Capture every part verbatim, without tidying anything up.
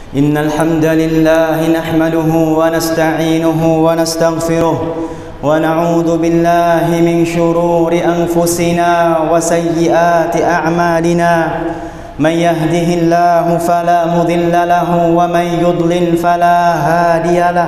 إن الحمد لله نحمده ونستعينه ونستغفره ونعوذ بالله من شرور أنفسنا وسيئات أعمالنا من يهده الله فلا مضل له ومن يضلل فلا هادي له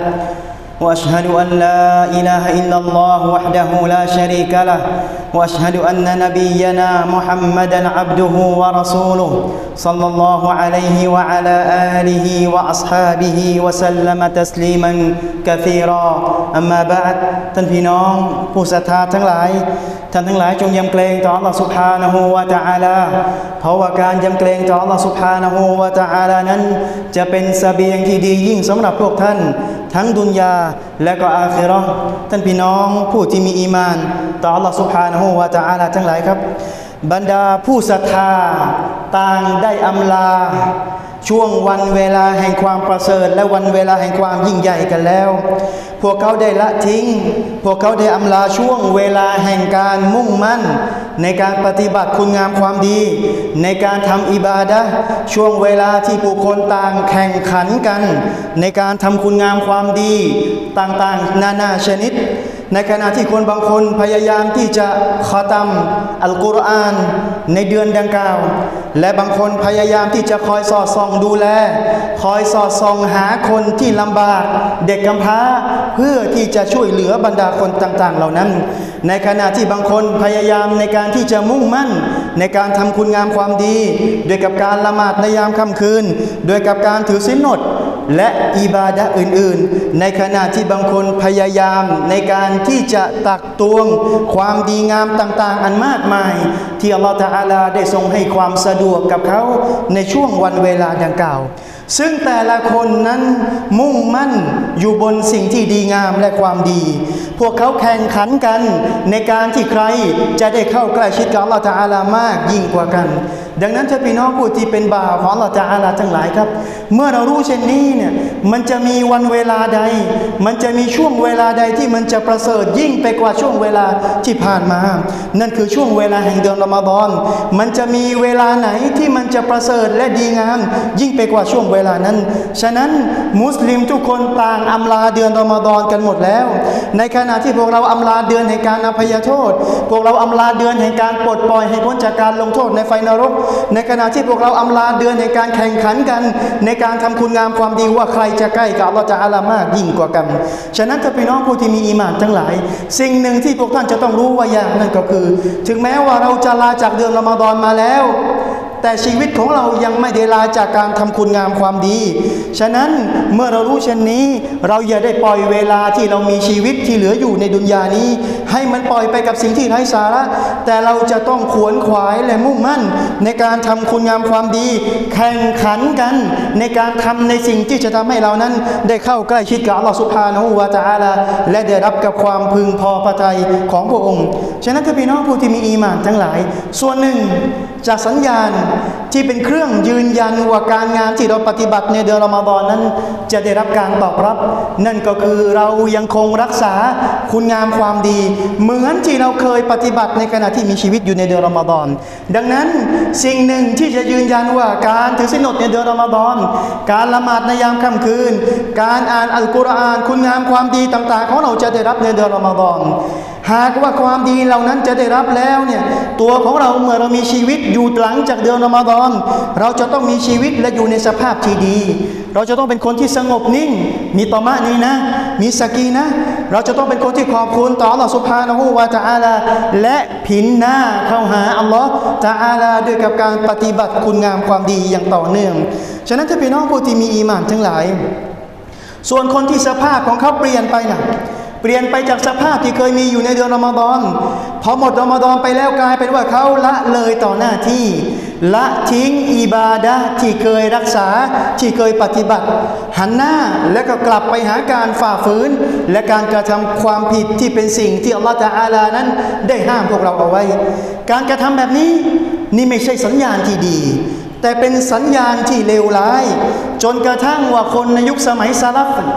وأشهد أن لا إله إلا الله وحده لا شريك له وأشهد أن نبينا محمدا عبده ورسوله صلى الله عليه وعلى آله وأصحابه وسلم تسليما كثيرا أما بعد ท่านพี่น้องผู้ศรัทธาทั้งหลายท่านทั้งหลายจงยำเกรงต่อ Allah سبحانه และ تعالى เพราะว่าการยำเกรงต่อ Allah سبحانه และ تعالى นั้นจะเป็นเสบียงที่ดียิ่งสำหรับพวกท่านทั้งดุนยาและก็อาคิเราะห์ท่านพี่น้องผู้ที่มีอีมานต่อ Allah سبحانه และ تعالى ทั้งหลายครับบรรดาผู้ศรัทธาต่างได้อำลาช่วงวันเวลาแห่งความประเสริฐและวันเวลาแห่งความยิ่งใหญ่กันแล้วพวกเขาได้ละทิ้งพวกเขาได้อำลาช่วงเวลาแห่งการมุ่งมั่นในการปฏิบัติคุณงามความดีในการทำอิบาดะห์ช่วงเวลาที่ผู้คนต่างแข่งขันกันในการทำคุณงามความดีต่างๆนานาชนิดในขณะที่คนบางคนพยายามที่จะคอตัมอัลกุรอานในเดือนดังกล่าวและบางคนพยายามที่จะคอยสอดส่องดูแลคอยสอดส่องหาคนที่ลำบากเด็กกำพร้าเพื่อที่จะช่วยเหลือบรรดาคนต่างๆเหล่านั้นในขณะที่บางคนพยายามในการที่จะมุ่งมั่นในการทำคุณงามความดีด้วยกับการละหมาดในยามค่ำคืนด้วยกับการถือศีลอดและอิบาดะห์อื่นๆในขณะที่บางคนพยายามในการที่จะตักตวงความดีงามต่างๆอันมากมายที่อัลลอฮฺตะอาลาได้ทรงให้ความสะดวกกับเขาในช่วงวันเวลาดังกล่าวซึ่งแต่ละคนนั้นมุ่งมั่นอยู่บนสิ่งที่ดีงามและความดีพวกเขาแข่งขันกันในการที่ใครจะได้เข้าใกล้ชิดกับอัลลอฮฺตะอาลามากยิ่งกว่ากันดังนั้นถ้าพี่น้องผู้ที่เป็นบ่าวของอัลลอฮฺตะอาลาทั้งหลายครับเมื่อเรารู้เช่นนี้เนี่ยมันจะมีวันเวลาใดมันจะมีช่วงเวลาใดที่มันจะประเสริฐยิ่งไปกว่าช่วงเวลาที่ผ่านมานั่นคือช่วงเวลาแห่งเดือนรอมฎอนมันจะมีเวลาไหนที่มันจะประเสริฐและดีงามยิ่งไปกว่าช่วงเวลานั้นฉะนั้นมุสลิมทุกคนต่างอำลาเดือนรอมฎอนกันหมดแล้วในขณะที่พวกเราอำลาเดือนแห่งการอภัยโทษพวกเราอำลาเดือนแห่งการปลดปล่อยให้พ้นจากการลงโทษในไฟนรกในขณะที่พวกเราอำลาเดือนในการแข่งขันกันในการทำคุณงามความดีว่าใครจะใกล้กับอัลเลาะห์ตะอาลามากยิ่งกว่ากันฉะนั้นถ้าพี่น้องผู้ที่มีอีหม่านทั้งหลายสิ่งหนึ่งที่พวกท่านจะต้องรู้ว่าอย่างนั้นก็คือถึงแม้ว่าเราจะลาจากเดือนรอมฎอนมาแล้วแต่ชีวิตของเรายังไม่ได้ลาจากการทำคุณงามความดีฉะนั้นเมื่อเรารู้เช่นนี้เราอย่าได้ปล่อยเวลาที่เรามีชีวิตที่เหลืออยู่ในดุนยานี้ให้มันปล่อยไปกับสิ่งที่ไร้สาระแต่เราจะต้องขวนขวายและมุ่งมั่นในการทำคุณงามความดีแข่งขันกันในการทำในสิ่งที่จะทำให้เรานั้นได้เข้าใกล้ชิดกับอัลลอฮฺซุบฮานะฮูวะตะอาลาและได้รับกับความพึงพอพระทัยของพระองค์ฉะนั้นถ้าพี่น้องผู้ที่มีอีหม่านทั้งหลายส่วนหนึ่งจากสัญญาณที่เป็นเครื่องยืนยันว่าการงานที่เราปฏิบัติในเดือนรอมฎอนนั้นจะได้รับการตอบรับนั่นก็คือเรายังคงรักษาคุณงามความดีเหมือนที่เราเคยปฏิบัติในขณะที่มีชีวิตอยู่ในเดือนรอมฎอนดังนั้นสิ่งหนึ่งที่จะยืนยันว่าการถือศีลอดในเดือนรอมฎอนการละหมาดในยามค่ำคืนการอ่านอัลกุรอานคุณงามความดีต่างๆของเราจะได้รับในเดือนรอมฎอนหากว่าความดีเหล่านั้นจะได้รับแล้วเนี่ยตัวของเราเมื่อเรามีชีวิตอยู่หลังจากเดือนรอมฎอนเราจะต้องมีชีวิตและอยู่ในสภาพที่ดีเราจะต้องเป็นคนที่สงบนิ่งมีตอมะนีนะมีสกีนะเราจะต้องเป็นคนที่ขอบคุณต่ออัลลอฮฺซุบฮานะฮูวะตะอาลาและผินหน้าเข้าหาอัลลอฮฺตะอาลาด้วยกับการปฏิบัติคุณงามความดีอย่างต่อเนื่องฉะนั้นถ้าพี่น้องผู้ที่มีอีหม่านทั้งหลายส่วนคนที่สภาพของเขาเปลี่ยนไปน่ะเปลี่ยนไปจากสภาพที่เคยมีอยู่ในเดือนรอมฎอนพอหมดรอมฎอนไปแล้วกลายเป็นว่าเขาละเลยต่อหน้าที่ละทิ้งอิบาดะห์ที่เคยรักษาที่เคยปฏิบัติหันหน้าแล้วก็กลับไปหาการฝ่าฝืนและการกระทำความผิดที่เป็นสิ่งที่อัลลอฮฺตะอาลานั้นได้ห้ามพวกเราเอาไว้การกระทำแบบนี้นี่ไม่ใช่สัญญาณที่ดีแต่เป็นสัญญาณที่เลวร้ายจนกระทั่งว่าคนในยุคสมัยซะลัฟ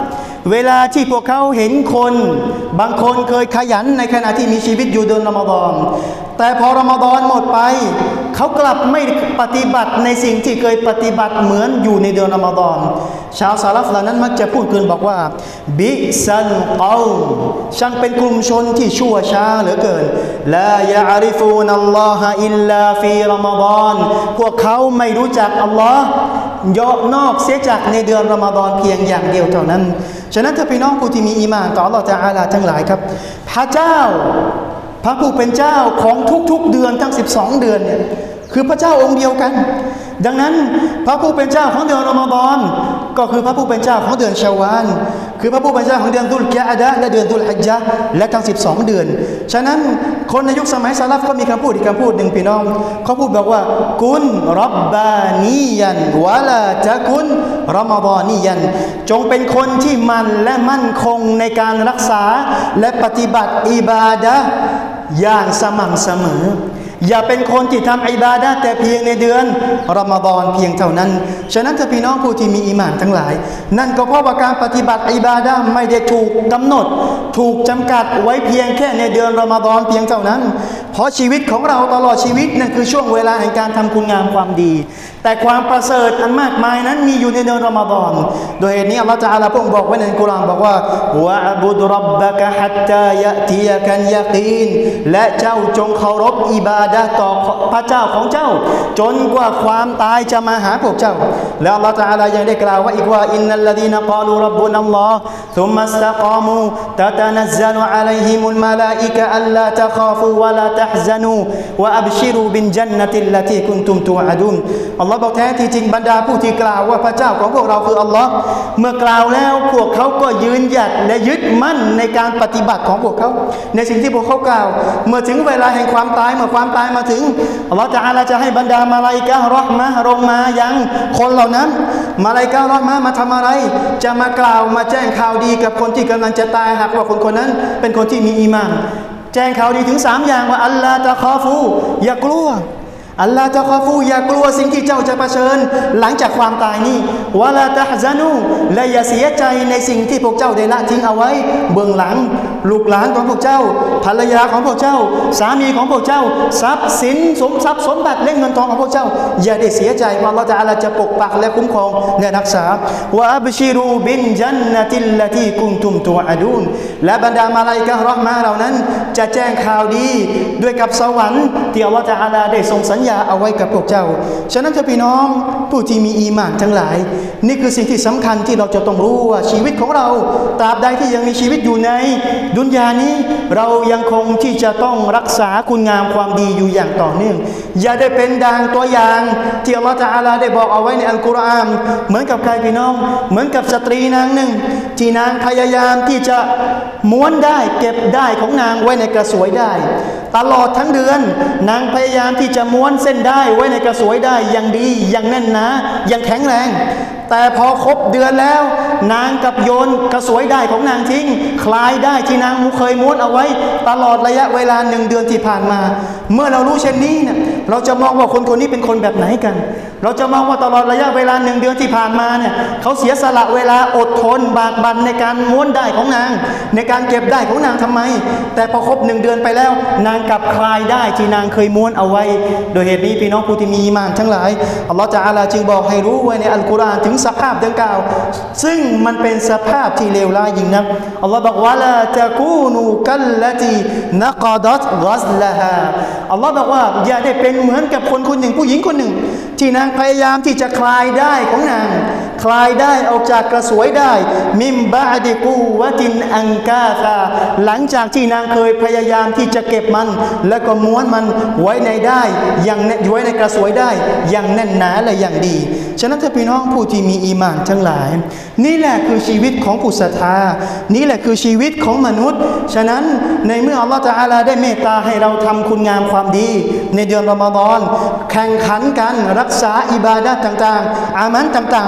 เวลาที่พวกเขาเห็นคนบางคนเคยขยันในขณะที่มีชีวิตอยู่เดือนรอมฎอนแต่พอรอมฎอนหมดไปเขากลับไม่ปฏิบัติในสิ่งที่เคยปฏิบัติเหมือนอยู่ในเดือนรอมฎอนชาวซาลฟเหล่านั้นมักจะพูดกันบอกว่าบิซันเกาช่างเป็นกลุ่มชนที่ชั่วช้าเหลือเกินลายะอาริฟูนัลลอฮะอิลลาฟีรอมฎอนพวกเขาไม่รู้จักอัลลอฮ์ยกนอกเสียจากในเดือนรอมฎอนเพียงอย่างเดียวเท่านั้นฉะนั้นถ้าพี่น้องผู้ที่มีอีหม่านต่ออัลลอฮ์ตะอาลาทั้งหลายครับพระเจ้าพระผู้เป็นเจ้าของทุกๆเดือนทั้งสิบสองเดือนเนี่ยคือพระเจ้าองค์เดียวกันดังนั้นพระผู้เป็นเจ้าของเดือนรอมฎอนก็คือพระผู้เป็นเจ้าของเดือนชาวาลคือพระผู้เป็นเจ้าของเดือนดุลกิอ์ดะห์และเดือนดุลฮิจญะห์และทั้งสิบสองเดือนฉะนั้นคนในยุคสมัยซะลัฟก็มีคำพูดอีกคำพูดหนึ่งพี่น้องเขาพูดบอกว่ากุนรับบานียันวะลาตะกุนรอมฎอนียันจงเป็นคนที่มันและมั่นคงในการรักษาและปฏิบัติอิบาดะห์อย่างสม่ำเสมออย่าเป็นคนที่ทำอิบาดะห์แต่เพียงในเดือนรอมฎอนเพียงเท่านั้นฉะนั้นถ้าพี่น้องผู้ที่มีอีหม่านทั้งหลายนั่นก็เพราะว่าการปฏิบัติอิบาดะห์ไม่ได้ถูกกำหนดถูกจำกัดไว้เพียงแค่ในเดือนรอมฎอนเพียงเท่านั้นเพราะชีวิตของเราตลอดชีวิตนั่นคือช่วงเวลาแห่งการทำคุณงามความดีแต่ความประเสริฐอันมากมายนั้นมีอยู่ในเดือนรอมฎอนโดยเหตุนี้อัลลอฮฺตะอาลาพระองค์บอกไว้ในกุรอานบอกว่าวะอ์บุดร็อบบะกะฮัตตายะติยะกัลยะกีนและเจ้าจงเคารพอิบาดะห์ต่อพระเจ้าของเจ้าจนกว่าความตายจะมาหาพวกเจ้าแล้วอัลลอฮฺตะอาลายังได้กล่าวว่าอีกว่าอินนัลลดีนกาลูร็อบบุนัลลอฮ์ซุมมัสตะกามูตะตะนัซซัลุอะลัยฮิมุลมะลาอิกะอัลลาตะคาฟูวะลาตะฮซะนูวะอับชิรูบิลญันนะติลลตีกุนตุมตูอะดูนอัลลอฮฺบอกแท้ที่จริงบรรดาผู้ที่กล่าวว่าพระเจ้าของพวกเราคืออัลลอฮ์เมื่อกล่าวแล้วพวกเขาก็ยืนหยัดและยึดมั่นในการปฏิบัติของพวกเขาในสิ่งที่พวกเขากล่าวเมื่อถึงเวลาแห่งความตายเมื่อความตายมาถึงอัลลอฮฺตะอาลาจะให้บรรดามาลาอิกะฮ์เราะห์มะห์ลงมายังคนเหล่านั้นมาลาอิกะฮ์เราะห์มะห์มาทำอะไรจะมากล่าวมาแจ้งข่าวดีกับคนที่กำลังจะตายหากว่าคนคนนั้นเป็นคนที่มีอีมานแจ้งข่าวดีถึงสามอย่างว่าอัลลาตะคาฟูอย่ากลัวอัลลาตะคาฟูอย่ากลัวสิ่งที่เจ้าจะเผชิญหลังจากความตายนี้วะลาตะฮซะนูและอย่าเสียใจในสิ่งที่พวกเจ้าได้ละทิ้งเอาไว้เบื้องหลังลูกหลานของพวกเจ้าภรรยาของพวกเจ้าสามีของพวกเจ้าทรัพย์สินสมทรัพย์สมบัติและเงินทองของพวกเจ้าอย่าได้เสียใจว่าอัลลอฮฺตะอาลาจะปกปักและคุ้มครองและรักษาวะอับชิรูบินญันนะติลลตีกุนตุมตูอะดูนและบรรดามาลาอิกะฮ์เราะห์มะห์เหล่านั้นจะแจ้งข่าวดีด้วยกับสวรรค์ที่อัลลอฮฺตะอาลาได้ทรงสัญญาเอาไว้กับพวกเจ้าฉะนั้นถ้าพี่น้องผู้ที่มีอีหม่านทั้งหลายนี่คือสิ่งที่สำคัญที่เราจะต้องรู้ว่าชีวิตของเราตราบใดที่ยังมีชีวิตอยู่ในดุนยานี้เรายังคงที่จะต้องรักษาคุณงามความดีอยู่อย่างต่อเนื่องอย่าได้เป็นดังตัวอย่างที่อัลลอฮฺตะอาลาได้บอกเอาไว้ในอัลกุรอานเหมือนกับใครพี่น้องเหมือนกับสตรีนางหนึ่งที่นางพยายามที่จะม้วนได้เก็บได้ของนางไว้ในกระสวยได้ตลอดทั้งเดือนนางพยายามที่จะม้วนเส้นได้ไว้ในกระสวยได้อย่างดีอย่างแน่นหนาอย่างแข็งแรงแต่พอครบเดือนแล้วนางกับโยนกระสวยได้ของนางทิ้งคลายได้ที่นางเคยม้วนเอาไว้ตลอดระยะเวลาหนึ่งเดือนที่ผ่านมาเมื่อเรารู้เช่นนี้เนี่ยเราจะมองว่าคนคนนี้เป็นคนแบบไหนกันเราจะมองว่าตลอดระยะเวลาหนึ่งเดือนที่ผ่านมาเนี่ยเขาเสียสละเวลาอดทนบากบั่นในการม้วนได้ของนางในการเก็บได้ของนางทำไมแต่พอครบหนึ่งเดือนไปแล้วนางกลับคลายได้ที่นางเคยม้วนเอาไว้โดยเหตุนี้พี่น้องผู้ที่มีอีหม่านทั้งหลายอัลลอฮฺตะอาลาจึงบอกให้รู้ไว้ในอัลกุรอานถึงสภาพดังกล่าวซึ่งมันเป็นสภาพที่เลวร้ายยิ่งนักอัลลอฮฺบอกว่าลาตะกูนูกัลลตีนักดัตกัซลาฮาอัลลอฮฺบอกว่าอย่าได้เป็นเหมือนกับคนคนหนึ่งผู้หญิงคนหนึ่งที่นางพยายามที่จะคลายได้ของนางคลายได้ออกจากกระสวยได้มิมบะดิกูวะตินอังกาซาหลังจากที่นางเคยพยายามที่จะเก็บมันแล้วก็ม้วนมันไว้ในได้อย่างไว้ในกระสวยได้อย่างแน่นหนาและอย่างดีฉะนั้นถ้าพี่น้องผู้ที่มีอีหม่านทั้งหลายนี่แหละคือชีวิตของผู้ศรัทธานี่แหละคือชีวิตของมนุษย์ฉะนั้นในเมื่ออัลลอฮฺตะอาลาได้เมตตาให้เราทำคุณงามความดีในเดือนรอมฎอนแข่งขันกันรักษาอิบาดะห์ต่างๆอามันต่างๆในเดือนรอม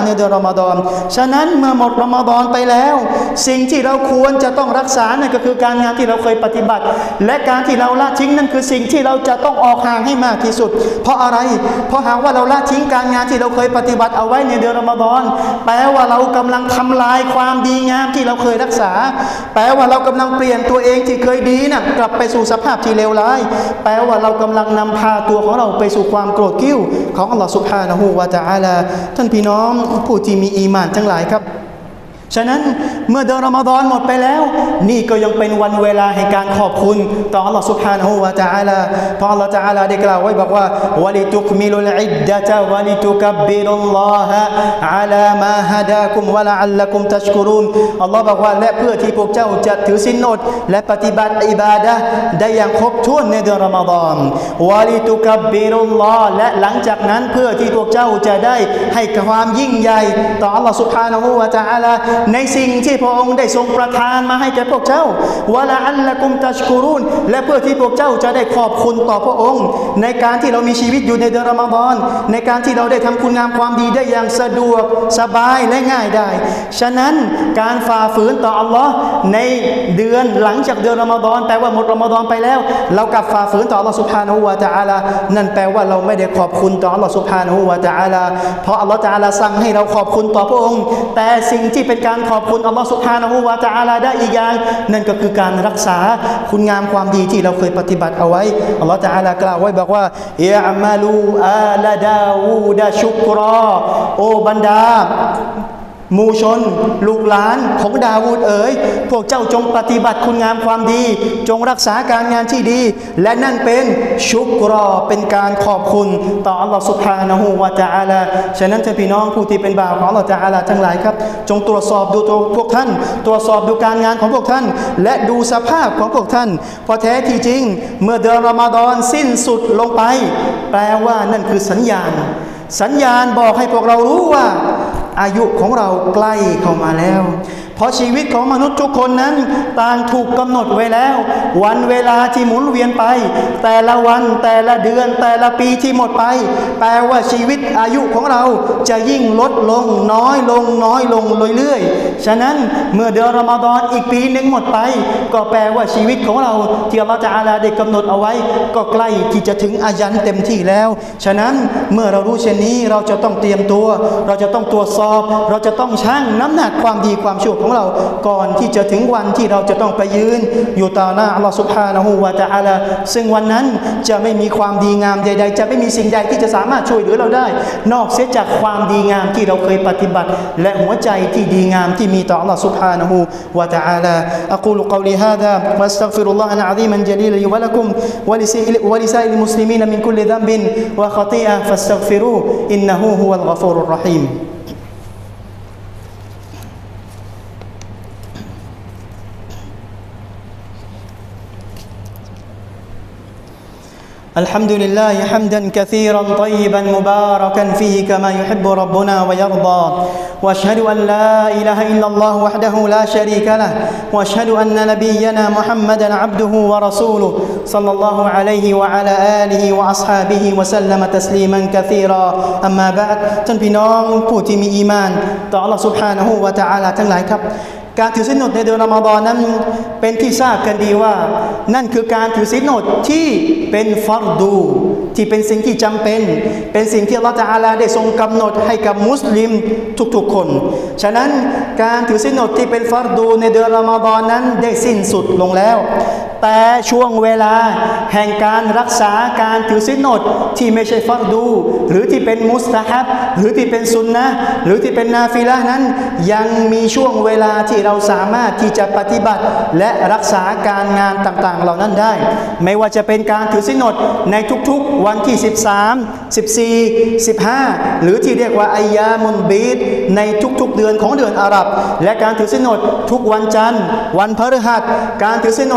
มฎอนฉะนั้นเมื่อหมดรอมฎอนไปแล้วสิ่งที่เราควรจะต้องรักษานั่นก็คือการงานที่เราเคยปฏิบัติและการที่เราละทิ้งนั่นคือสิ่งที่เราจะต้องออกห่างให้มากที่สุดเพราะอะไรเพราะหากว่าเราละทิ้งการงานที่เราเคยปฏิบัติเอาไว้ในเดือนรอมฎอนแปลว่าเรากำลังทำลายความดีงามที่เราเคยรักษาแปลว่าเรากำลังเปลี่ยนตัวเองที่เคยดีน่ะกลับไปสู่สภาพที่เลวร้ายแปลว่าเรากำลังนำพาตัวของเราไปสู่ความโกรธกิ้วของอัลลอฮฺซุบฮานะฮูวะตะอาลาท่านพี่น้องผู้ที่มีอีหม่านทั้งหลายครับฉะนั้นเมื่อเดือนรอมฎอนหมดไปแล้วนี่ก็ยังเป็นวันเวลาแห่งการขอบคุณต่ออัลลอฮฺ سبحانه และ تعالى เพราะอัลลอฮฺ تعالى ได้กล่าวไว้บอกว่าวะลิตุกมิลุลอิดดะตะวะลิตุกับบบิรุลลอฮะอะลามาฮะดากุมวะละอัลลักุมตัชกุรุนอัลลอฮฺบอกว่าและเพื่อที่พวกเจ้าจะถือศีลอดและปฏิบัติอิบาดะห์ได้อย่างครบถ้วนในเดือนรอมฎอนวะลิตุกับบบิรุลลอฮ์และหลังจากนั้นเพื่อที่พวกเจ้าจะได้ให้ความยิ่งใหญ่ต่ออัลลอฮฺ سبحانه และ تعالىในสิ่งที่พระองค์ได้ทรงประทานมาให้แก่พวกเจ้าวะละอัลละกุมตัชกุรุนและเพื่อที่พวกเจ้าจะได้ขอบคุณต่อพระองค์ในการที่เรามีชีวิตอยู่ในเดือนรอมฎอนในการที่เราได้ทำคุณงามความดีได้อย่างสะดวกสบายและง่ายได้ฉะนั้นการฝ่าฝืนต่ออัลลอฮ์ในเดือนหลังจากเดือนรอมฎอนแปลว่าหมดรอมฎอนไปแล้วเรากลับฝ่าฝืนต่ออัลลอฮ์ซุบฮานะฮูวะตะอาลานั่นแปลว่าเราไม่ได้ขอบคุณต่ออัลลอฮ์ซุบฮานะฮูวะตะอาลาเพราะอัลลอฮ์ตะอาลาสั่งให้เราขอบคุณต่อพระองค์แต่สิ่งที่เป็นการขอบคุณอัลลอฮ์ซุบฮานะฮูวะตะอาลาได้อีกอย่างนั่นก็คือการรักษาคุณงามความดีที่เราเคยปฏิบัติเอาไว้อัลลอฮ์ตะอาลากล่าวไว้บอกว่าอิอ์มาลูอาลาดาวูดะชุกรอโอบรรดาหมู่ชนลูกหลานของดาวูดเอ๋ยพวกเจ้าจงปฏิบัติคุณงามความดีจงรักษาการงานที่ดีและนั่นเป็นชุกรอเป็นการขอบคุณต่ออัลลอฮฺซุบฮานะฮูวะตะอาลาฉะนั้นท่านพี่น้องผู้ที่เป็นบ่าวของอัลลอฮฺตะอาลาทั้งหลายครับจงตรวจสอบดูตัวพวกท่านตรวจสอบดูการงานของพวกท่านและดูสภาพของพวกท่านเพราะแท้ที่จริงเมื่อเดือนรอมฎอนสิ้นสุดลงไปแปลว่านั่นคือสัญญาณสัญญาณบอกให้พวกเรารู้ว่าอายุของเราใกล้เข้ามาแล้วเพราะชีวิตของมนุษย์ทุกคนนั้นต่างถูกกำหนดไว้แล้ววันเวลาที่หมุนเวียนไปแต่ละวันแต่ละเดือนแต่ละปีที่หมดไปแปลว่าชีวิตอายุของเราจะยิ่งลดลงน้อยลงน้อยลงเรื่อยๆฉะนั้นเมื่อเดือนรอมฎอนอีกปีหนึ่งหมดไปก็แปลว่าชีวิตของเราที่อัลเลาะห์ตะอาลาได้กำหนดเอาไว้ก็ใกล้ที่จะถึงอายันเต็มที่แล้วฉะนั้นเมื่อเรารู้เช่นนี้เราจะต้องเตรียมตัวเราจะต้องตรวจสอบเราจะต้องชั่งน้ำหนักความดีความชั่วของเราก่อนที่จะถึงวันที่เราจะต้องไปยืนอยู่ต่อหน้าอัลลอฮฺซุบฮานะฮูวะตะอาลาซึ่งวันนั้นจะไม่มีความดีงามใดๆจะไม่มีสิ่งใดที่จะสามารถช่วยเหลือเราได้นอกเสียจากความดีงามที่เราเคยปฏิบัติและหัวใจที่ดีงามที่มีต่ออัลลอฮฺซุบฮานะฮูวะตะอาลาอะกูลุกอลีฮาซาวัสตัฆฟิรุลลอฮะอะซีมันญะลีลลิวะละกุมวะลิซาอิลมุสลิมีนมินคุลลิซัมบินวะคอตีอะฮ์ฟัสตัฆฟิรูอินนะฮูฮุวัลฆอฟูรุรเราะฮีมالحمد لله حمدا كثيرا طيبا مباركا فيه كما يحب ربنا ويرضى واشهد ان لا اله الا الله وحده لا شريك له واشهد ان نبينا محمدا عبده ورسوله صلى الله عليه وعلى اله واصحابه وسلم تسليما كثيرا اما بعد ท่านพี่น้องผู้ที่มีอีหม่านต่ออัลเลาะห์ซุบฮานะฮูวะตะอาลาทั้งหลายครับการถือศีลอดในเดือนรอมฎอนนั้นเป็นที่ทราบกันดีว่านั่นคือการถือศีลอดที่เป็นฟัรดูที่เป็นสิ่งที่จำเป็นเป็นสิ่งที่อัลเลาะห์ตะอาลาได้ทรงกำหนดให้กับมุสลิมทุกๆคนฉะนั้นการถือศีลอดที่เป็นฟัรดูในเดือนรอมฎอนนั้นได้สิ้นสุดลงแล้วแต่ช่วงเวลาแห่งการรักษาการถือศีลอดที่ไม่ใช่ฟัรดูหรือที่เป็นมุสตะฮับหรือที่เป็นซุนนะห์หรือที่เป็นนาฟิละห์นั้นยังมีช่วงเวลาที่เราสามารถที่จะปฏิบัติและรักษาการงานต่างๆเหล่านั้นได้ไม่ว่าจะเป็นการถือศีลอดในทุกๆวันที่สิบสาม สิบสี่ สิบห้าหรือที่เรียกว่าอัยยามุนบีดในทุกๆเดือนของเดือนอาหรับและการถือศีลอดทุกวันจันทร์วันพฤหัสการถือศีลอดวัน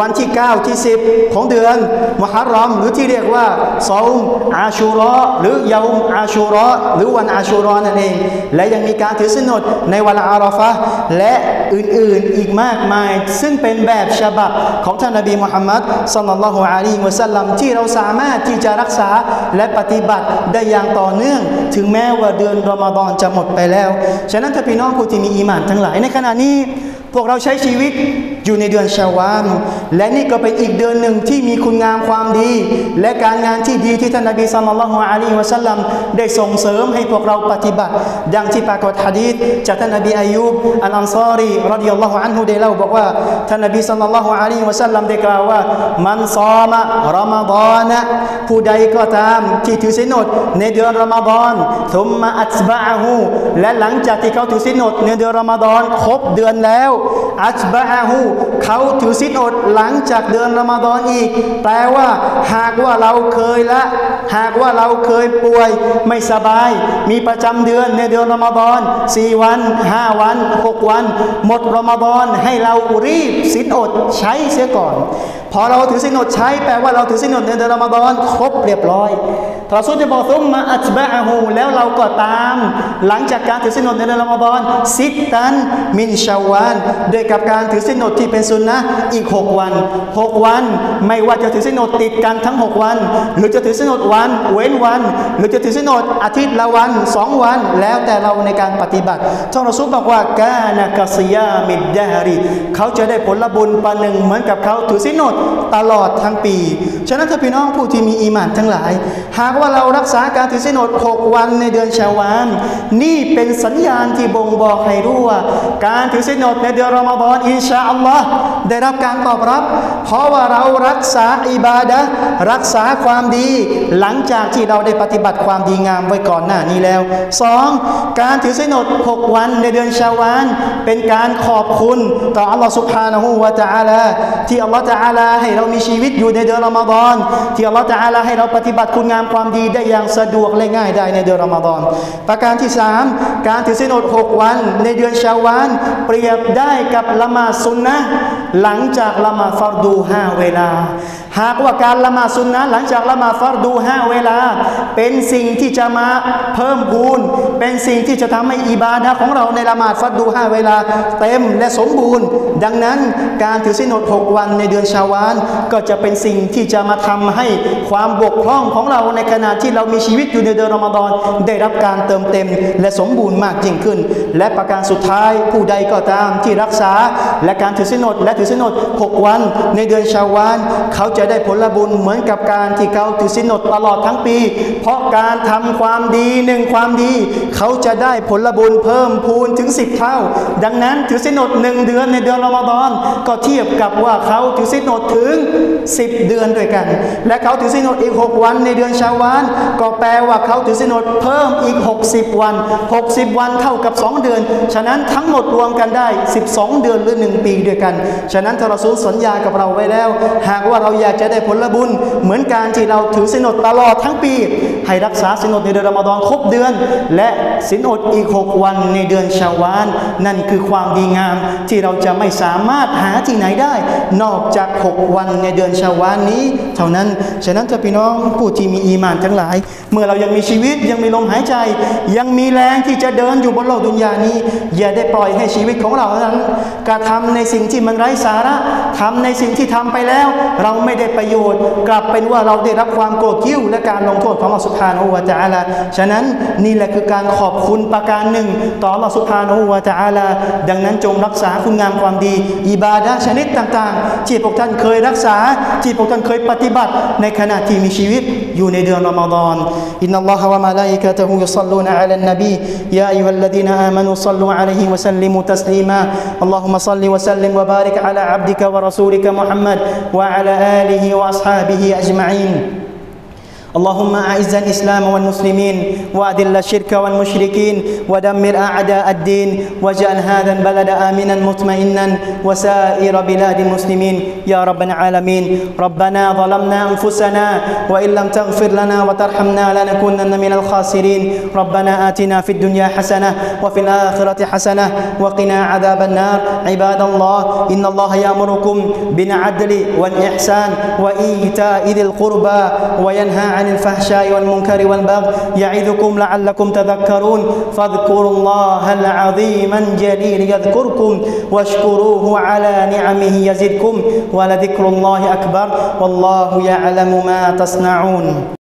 วันที่เก้าที่สิบของเดือนมุฮัรรอมหรือที่เรียกว่าซอมอาชูรอหรือเยาม์อาชูรอหรือวันอาชูรอนั่นเองและยังมีการถือศีลอดในวันอาราฟะห์และอื่นๆอีกมากมายซึ่งเป็นแบบฉบับของท่านนบีมุฮัมมัดศ็อลลัลลอฮุอะลัยฮิวะซัลลัมที่เราสามารถที่จะรักษาและปฏิบัติได้อย่างต่อเนื่องถึงแม้ว่าเดือนรอมฎอนจะหมดไปแล้วฉะนั้นถ้าพี่น้องผู้ที่มีอีหม่านทั้งหลายในขณะนี้พวกเราใช้ชีวิตอยู่ในเดือนชาวาลและนี่ก็เป็นอีกเดือนหนึ่งที่มีคุณงามความดีและการงานที่ดีที่ท่านนบีศ็อลลัลลอฮุอะลัยฮิวะซัลลัมได้ส่งเสริมให้พวกเราปฏิบัติดังที่ปรากฏหะดีษจากท่านนบีอายูบอัลอันซารีรอฎิยัลลอฮุอันฮุได้เล่าบอกว่าท่านนบีศ็อลลัลลอฮุอะลัยฮิวะซัลลัมได้กล่าวว่ามันซอมะรอมฎอนผู้ใดก็ตามที่ถือศีลอดในเดือนรอมฎอนซุมมะอัตบะอะฮูและหลังจากที่เขาถือศีลอดในเดือนรอมฎอนครบเดือนแล้วอัตบะอะฮูเขาถือศีลอดหลังจากเดือนรอมฎอนอีกแปลว่าหากว่าเราเคยละหากว่าเราเคยป่วยไม่สบายมีประจำเดือนในเดือนรอมฎอนสี่วันห้าวันหกวันหมดรอมฎอนให้เรารีบศีลอดใช้เสียก่อนพอเราถือศีลอดใช้แปลว่าเราถือศีลอดในเดือนรอมฎอนครบเรียบร้อยรอซูลจะบอกซุมมาอัตบะอะฮูแล้วเราก็ตามหลังจากการถือศีลอดในเดือนรอมฎอนซิตตันมินชาวาลด้วยกับการถือศีลอดที่เป็นสุนนะห์อีกหกวันหกวันไม่ว่าจะถือศีลอดติดกันทั้งหกวันหรือจะถือศีลอดวันเว้นวันหรือจะถือศีลอดอาทิตย์ละวันสองวันแล้วแต่เราในการปฏิบัติท่านรอซูลบอกว่ากานะกะซิยามิดดะฮริเขาจะได้ผลบุญประหนึ่งเหมือนกับเขาถือศีลอดตลอดทั้งปีฉะนั้นถ้าพี่น้องผู้ที่มีอีหม่านทั้งหลายหากว่าเรารักษาการถือศีลอดหกวันในเดือนชาวาลนี่เป็นสัญญาณที่บ่งบอกให้รู้ว่าการถือศีลอดในเดือนรอมฎอนอินชาอัลลอฮ์ได้รับการตอบรับเพราะว่าเรารักษาอิบาดะห์รักษาความดีหลังจากที่เราได้ปฏิบัติความดีงามไว้ก่อนหน้านี้แล้วสองการถือศีลอดหกวันในเดือนชาวาลเป็นการขอบคุณต่ออัลลอฮ์ซุบฮานะฮูวะตะอาลาที่อัลลอฮ์ตะอาลาให้เรามีชีวิตอยู่ในเดือนรอมฎอนที่อัลลอฮ์ตะอาลาให้เราปฏิบัติคุณงามความดีได้อย่างสะดวกและง่ายได้ในเดือนรอมฎอนประการที่สามการถือศีลอดหกวันในเดือนชาวาลเปรียบได้กับละหมาดซุนนะห์หลังจากละหมาดฟัรดูห้าเวลาหากว่าการละหมาดซุนนะห์หลังจากละหมาดฟัรดูห้าเวลาเป็นสิ่งที่จะมาเพิ่มพูนเป็นสิ่งที่จะทำให้อิบาดะห์ของเราในละหมาดฟัรดูห้าเวลาเต็มและสมบูรณ์ดังนั้นการถือศีลอดหกวันในเดือนชาวาลก็จะเป็นสิ่งที่จะมาทำให้ความบกพร่องของเราในขณะที่เรามีชีวิตอยู่ในเดือนรอมฎอนได้รับการเติมเต็มและสมบูรณ์มากยิ่งขึ้นและประการสุดท้ายผู้ใดก็ตามที่รักษาและการถือศีลอดและถือศีลอดหกวันในเดือนชาวาลเขาจะได้ผลบุญเหมือนกับการที่เขาถือศีลอดตลอดทั้งปีเพราะการทำความดีหนึ่งความดีเขาจะได้ผลบุญเพิ่มพูนถึงสิบเท่าดังนั้นถือศีลอดหนึ่งเดือนในเดือนรอมฎอนก็เทียบกับว่าเขาถือศีลอดถึงสิบเดือนด้วยกันและเขาถือศีลอดอีกหกวันในเดือนชาวาลก็แปลว่าเขาถือศีลอดเพิ่มอีกหกสิบวันหกสิบวันเท่ากับสองเดือนฉะนั้นทั้งหมดรวมกันได้สิบสองเดือนหรือหนึ่งปีด้วยกันฉะนั้นท่านรอซูลสัญญากับเราไว้แล้วหากว่าเราอยากจะได้ผลบุญเหมือนการที่เราถือศีลอดตลอดทั้งปีให้รักษาศีลอดในเดือนรอมฎอนครบเดือนและศีลอดอีกหกวันในเดือนชาวาลนั่นคือความดีงามที่เราจะไม่สามารถหาที่ไหนได้นอกจากหกวันในเดือนชาวาลนี้เท่านั้นฉะนั้นถ้าพี่น้องผู้ที่มีอีหม่านทั้งหลายเมื่อเรายังมีชีวิตยังมีลมหายใจยังมีแรงที่จะเดินอยู่บนโลกดุนยานี้อย่าได้ปล่อยให้ชีวิตของเรานั้นกระทำในสิ่งที่มันไร้สาระทำในสิ่งที่ทำไปแล้วเราไม่ได้ประโยชน์กลับเป็นว่าเราได้รับความโกรธกิ้วและการลงโทษของอัลลอฮฺซุบฮานะฮูวะตะอาลาฉะนั้นนี่แหละคือการขอบคุณประการหนึ่งต่ออัลลอฮฺซุบฮานะฮูวะตะอาลาดังนั้นจงรักษาคุณงามความดีอิบาดะห์ชนิดต่างๆที่พวกท่านเคยรักษาที่พวกท่านเคยปฏิบัติในขณะที่มีชีวิตอยู่ในเดือนรอมฎอนอินนัลลอฮะวะมะลาอิกะตุฮุยุศ็อลลูนอะลันนบียาอัยยูฮัลลดีนอามานูศ็อลลูอะลัยฮิวะซัลลิมูตัสลีมาอัลลอฮุมะศ็อลลิวะซัลลิมวะบาริกอะลาอับดิกะวะรอซูลิกะมุฮัมมัดวะอะลาอาลิฮิวะอัศฮาบิฮิอัจมะอีน اللهم أعز الإسلام والمسلمين وأذل الشرك والمشركين ودمر أعداء الدين واجعل هذا البلد آمنا مطمئنا وسائر بلاد المسلمين يا رب العالمين ربنا ظلمنا أنفسنا وإن لم تغفر لنا وترحمنا لنكونن من الخاسرين ربنا آتنا في الدنيا حسنة وفي الآخرة حسنة وقنا عذاب النار عباد الله إن الله يأمركم بالعدل والإحسان وإيتاء ذي القربى وينهى عن الفحشاء والمنكر والبغي يعظكم لعلكم تذكرون فاذكروا الله العظيم الجليل يذكركم واشكروه على نعمه يزدكم ولذكر الله أكبر والله يعلم ما تصنعون